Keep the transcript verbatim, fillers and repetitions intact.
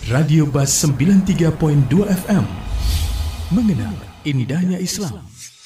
Radio Bas sembilan puluh tiga koma dua F M. Mengenal indahnya Islam.